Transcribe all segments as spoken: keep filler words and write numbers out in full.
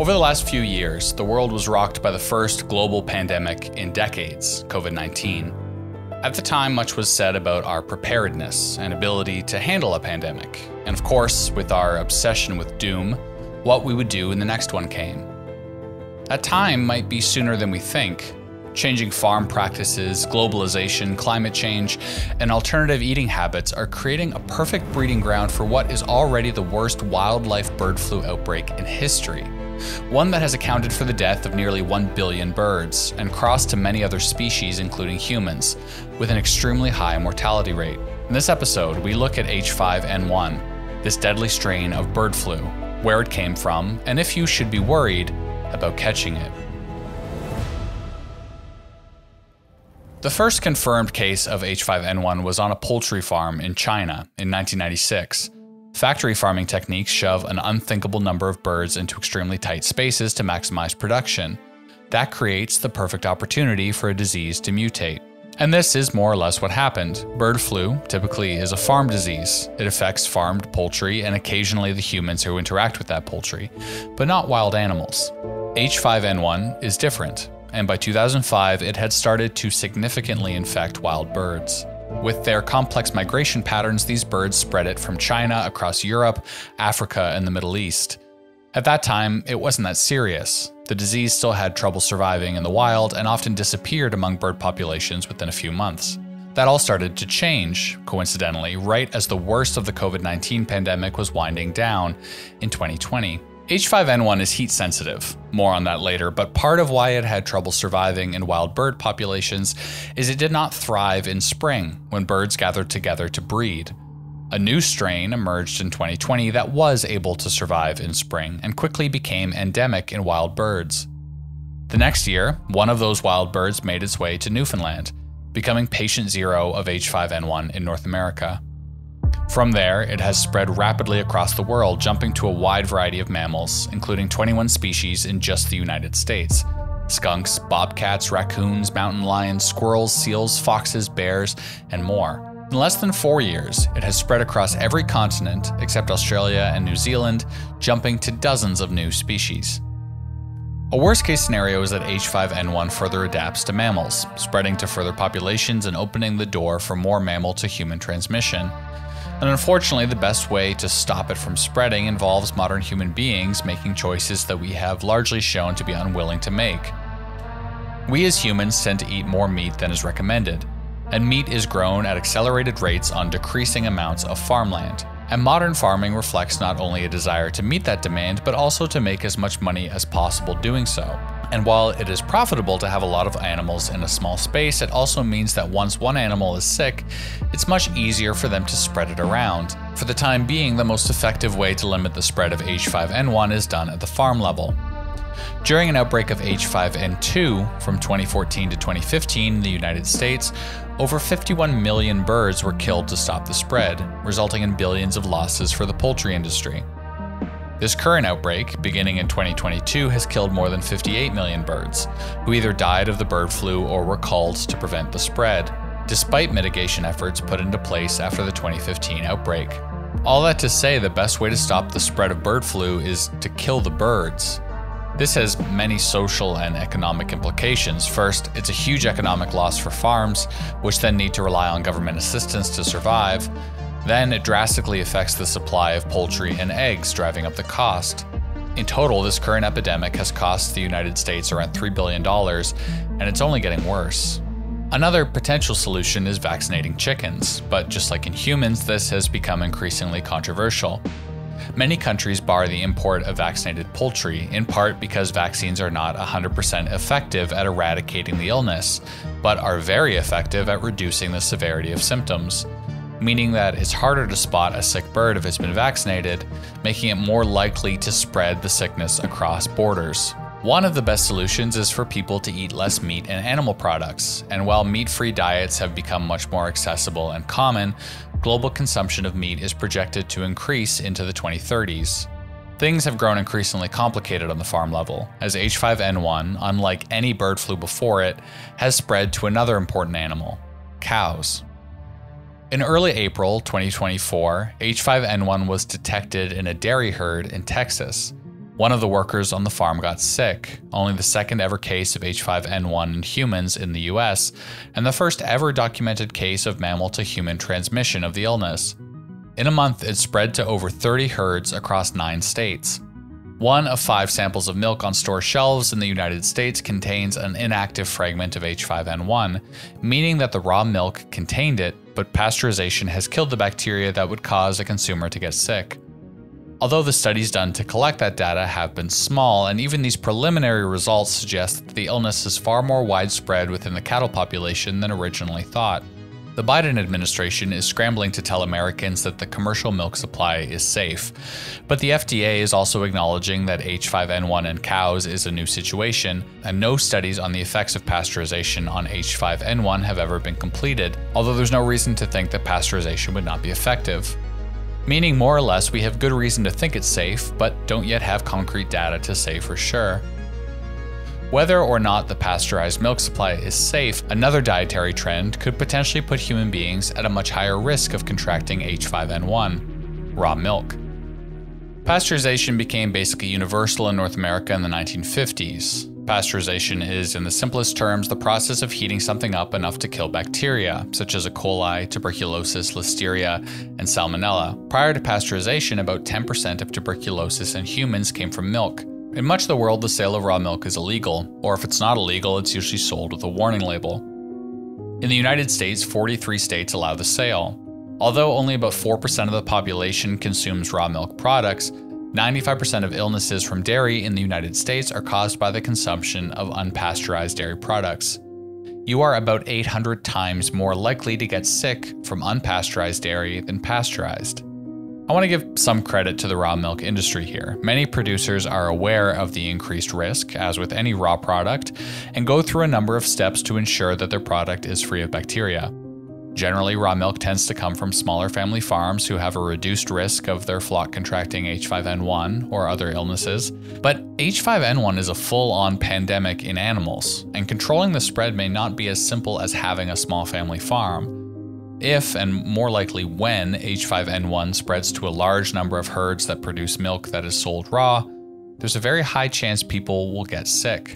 Over the last few years, the world was rocked by the first global pandemic in decades, COVID nineteen. At the time, much was said about our preparedness and ability to handle a pandemic, and of course, with our obsession with doom, what we would do when the next one came. That time might be sooner than we think. Changing farm practices, globalization, climate change, and alternative eating habits are creating a perfect breeding ground for what is already the worst wildlife bird flu outbreak in history. One that has accounted for the death of nearly one billion birds and crossed to many other species, including humans, with an extremely high mortality rate. In this episode, we look at H five N one, this deadly strain of bird flu, where it came from, and if you should be worried about catching it. The first confirmed case of H five N one was on a poultry farm in China in nineteen ninety-six. Factory farming techniques shove an unthinkable number of birds into extremely tight spaces to maximize production. That creates the perfect opportunity for a disease to mutate. And this is more or less what happened. Bird flu typically is a farm disease. It affects farmed poultry and occasionally the humans who interact with that poultry, but not wild animals. H five N one is different, and by two thousand five it had started to significantly infect wild birds. With their complex migration patterns, these birds spread it from China across Europe, Africa, and the Middle East. At that time, it wasn't that serious. The disease still had trouble surviving in the wild and often disappeared among bird populations within a few months. That all started to change, coincidentally, right as the worst of the COVID nineteen pandemic was winding down in twenty twenty. H five N one is heat sensitive, more on that later, but part of why it had trouble surviving in wild bird populations is it did not thrive in spring when birds gathered together to breed. A new strain emerged in twenty twenty that was able to survive in spring and quickly became endemic in wild birds. The next year, one of those wild birds made its way to Newfoundland, becoming patient zero of H five N one in North America. From there, it has spread rapidly across the world, jumping to a wide variety of mammals, including twenty-one species in just the United States. Skunks, bobcats, raccoons, mountain lions, squirrels, seals, foxes, bears, and more. In less than four years, it has spread across every continent except Australia and New Zealand, jumping to dozens of new species. A worst-case scenario is that H five N one further adapts to mammals, spreading to further populations and opening the door for more mammal-to-human transmission. And unfortunately, the best way to stop it from spreading involves modern human beings making choices that we have largely shown to be unwilling to make. We as humans tend to eat more meat than is recommended, and meat is grown at accelerated rates on decreasing amounts of farmland. And modern farming reflects not only a desire to meet that demand, but also to make as much money as possible doing so. And while it is profitable to have a lot of animals in a small space, it also means that once one animal is sick, it's much easier for them to spread it around. For the time being, the most effective way to limit the spread of H five N one is done at the farm level. During an outbreak of H five N two from twenty fourteen to twenty fifteen in the United States, over fifty-one million birds were killed to stop the spread, resulting in billions of losses for the poultry industry. This current outbreak, beginning in twenty twenty-two, has killed more than fifty-eight million birds, who either died of the bird flu or were culled to prevent the spread, despite mitigation efforts put into place after the twenty fifteen outbreak. All that to say, the best way to stop the spread of bird flu is to kill the birds. This has many social and economic implications. First, it's a huge economic loss for farms, which then need to rely on government assistance to survive. Then it drastically affects the supply of poultry and eggs, driving up the cost. In total, this current epidemic has cost the United States around three billion dollars, and it's only getting worse. Another potential solution is vaccinating chickens, but just like in humans, this has become increasingly controversial. Many countries bar the import of vaccinated poultry, in part because vaccines are not one hundred percent effective at eradicating the illness, but are very effective at reducing the severity of symptoms, meaning that it's harder to spot a sick bird if it's been vaccinated, making it more likely to spread the sickness across borders. One of the best solutions is for people to eat less meat and animal products, and while meat-free diets have become much more accessible and common, global consumption of meat is projected to increase into the twenty thirties. Things have grown increasingly complicated on the farm level, as H five N one, unlike any bird flu before it, has spread to another important animal: cows. In early April twenty twenty-four, H five N one was detected in a dairy herd in Texas. One of the workers on the farm got sick, only the second ever case of H five N one in humans in the U S, and the first ever documented case of mammal-to-human transmission of the illness. In a month, it spread to over thirty herds across nine states. One of five samples of milk on store shelves in the United States contains an inactive fragment of H five N one, meaning that the raw milk contained it, but pasteurization has killed the bacteria that would cause a consumer to get sick. Although the studies done to collect that data have been small, and even these preliminary results suggest that the illness is far more widespread within the cattle population than originally thought. The Biden administration is scrambling to tell Americans that the commercial milk supply is safe, but the F D A is also acknowledging that H five N one in cows is a new situation, and no studies on the effects of pasteurization on H five N one have ever been completed, although there's no reason to think that pasteurization would not be effective. Meaning more or less we have good reason to think it's safe, but don't yet have concrete data to say for sure. Whether or not the pasteurized milk supply is safe, another dietary trend could potentially put human beings at a much higher risk of contracting H five N one, raw milk. Pasteurization became basically universal in North America in the nineteen fifties. Pasteurization is, in the simplest terms, the process of heating something up enough to kill bacteria, such as E. coli, tuberculosis, listeria, and salmonella. Prior to pasteurization, about ten percent of tuberculosis in humans came from milk. In much of the world, the sale of raw milk is illegal, or if it's not illegal, it's usually sold with a warning label. In the United States, forty-three states allow the sale. Although only about four percent of the population consumes raw milk products, ninety-five percent of illnesses from dairy in the United States are caused by the consumption of unpasteurized dairy products. You are about eight hundred times more likely to get sick from unpasteurized dairy than pasteurized. I want to give some credit to the raw milk industry here. Many producers are aware of the increased risk, as with any raw product, and go through a number of steps to ensure that their product is free of bacteria. Generally, raw milk tends to come from smaller family farms who have a reduced risk of their flock contracting H five N one or other illnesses. But H five N one is a full-on pandemic in animals, and controlling the spread may not be as simple as having a small family farm. If, and more likely when, H five N one spreads to a large number of herds that produce milk that is sold raw, there's a very high chance people will get sick.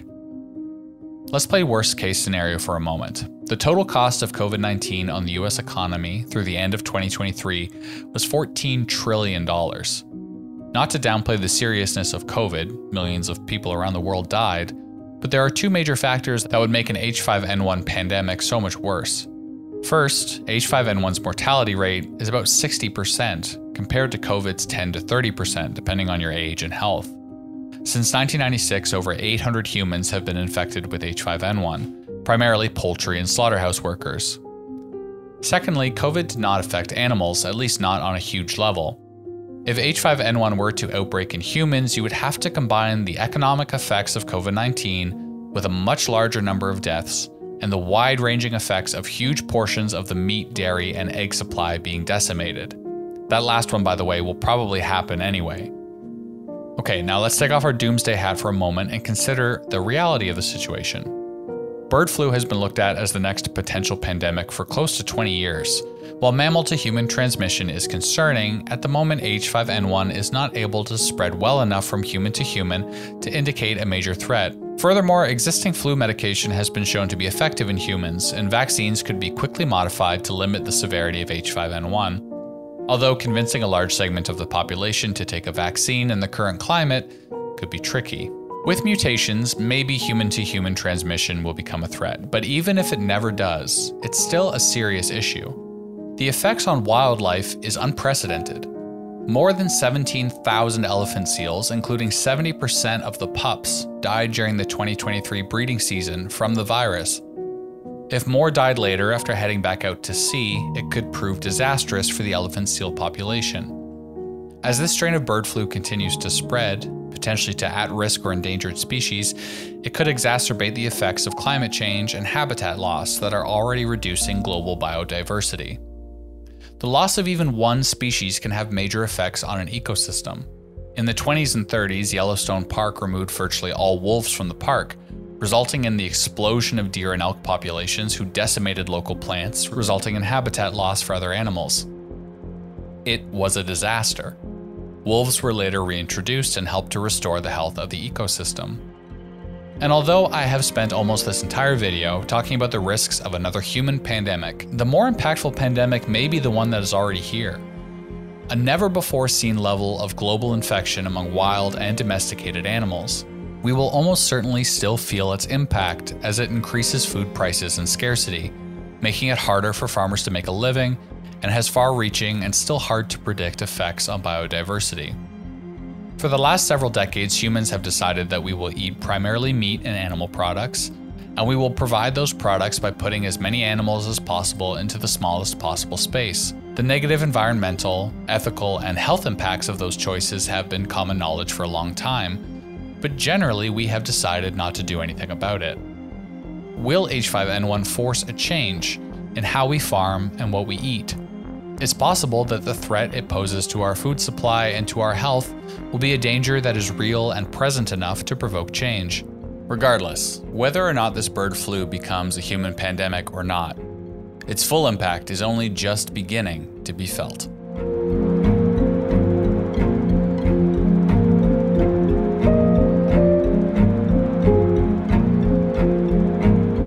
Let's play worst case scenario for a moment. The total cost of COVID nineteen on the U S economy through the end of twenty twenty-three was fourteen trillion dollars. Not to downplay the seriousness of COVID, millions of people around the world died, but there are two major factors that would make an H five N one pandemic so much worse. First, H five N one's mortality rate is about sixty percent, compared to COVID's ten to thirty percent, depending on your age and health. Since nineteen ninety-six, over eight hundred humans have been infected with H five N one, primarily poultry and slaughterhouse workers. Secondly, COVID did not affect animals, at least not on a huge level. If H five N one were to outbreak in humans, you would have to combine the economic effects of COVID nineteen with a much larger number of deaths, and the wide-ranging effects of huge portions of the meat, dairy, and egg supply being decimated. That last one, by the way, will probably happen anyway. Okay, now let's take off our doomsday hat for a moment and consider the reality of the situation. Bird flu has been looked at as the next potential pandemic for close to twenty years. While mammal-to-human transmission is concerning, at the moment H five N one is not able to spread well enough from human to human to indicate a major threat. Furthermore, existing flu medication has been shown to be effective in humans, and vaccines could be quickly modified to limit the severity of H five N one. Although convincing a large segment of the population to take a vaccine in the current climate could be tricky. With mutations, maybe human-to-human transmission will become a threat, but even if it never does, it's still a serious issue. The effects on wildlife is unprecedented. More than seventeen thousand elephant seals, including seventy percent of the pups, died during the twenty twenty-three breeding season from the virus. If more died later after heading back out to sea, it could prove disastrous for the elephant seal population. As this strain of bird flu continues to spread, potentially to at-risk or endangered species, it could exacerbate the effects of climate change and habitat loss that are already reducing global biodiversity. The loss of even one species can have major effects on an ecosystem. In the twenties and thirties, Yellowstone Park removed virtually all wolves from the park, resulting in the explosion of deer and elk populations who decimated local plants, resulting in habitat loss for other animals. It was a disaster. wolves were later reintroduced and helped to restore the health of the ecosystem. And although I have spent almost this entire video talking about the risks of another human pandemic, the more impactful pandemic may be the one that is already here. A never-before-seen level of global infection among wild and domesticated animals. We will almost certainly still feel its impact as it increases food prices and scarcity, making it harder for farmers to make a living, and has far-reaching and still hard-to-predict effects on biodiversity. For the last several decades, humans have decided that we will eat primarily meat and animal products, and we will provide those products by putting as many animals as possible into the smallest possible space. The negative environmental, ethical, and health impacts of those choices have been common knowledge for a long time, but generally we have decided not to do anything about it. Will H five N one force a change in how we farm and what we eat? It's possible that the threat it poses to our food supply and to our health will be a danger that is real and present enough to provoke change. Regardless, whether or not this bird flu becomes a human pandemic or not, its full impact is only just beginning to be felt.